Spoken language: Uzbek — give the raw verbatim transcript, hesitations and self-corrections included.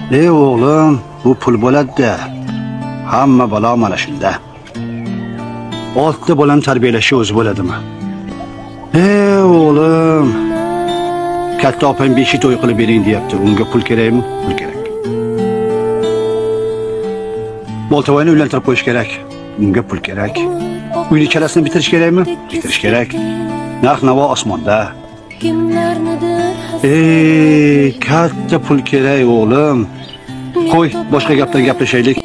Ey o'g'lim, bu pul bo'ladi-da. Hamma balo mana shunda. Oltita bolani tarbiyalashi o'zi bo'ladimi? Ey o'g'lim, katta opam beshi to'y qilib bering deyapti. Unga pul kerakmi? Pul kerak. Boltavoyni uylantirib qo'yish kerak. Unga pul kerak. Uyni chalasini bitirish kerakmi? Bitirish kerak. Narx-navo osmonda. Ey, katta pul kerak o'g'lim. Qo'y, boshqa gapdan gaplashaylik.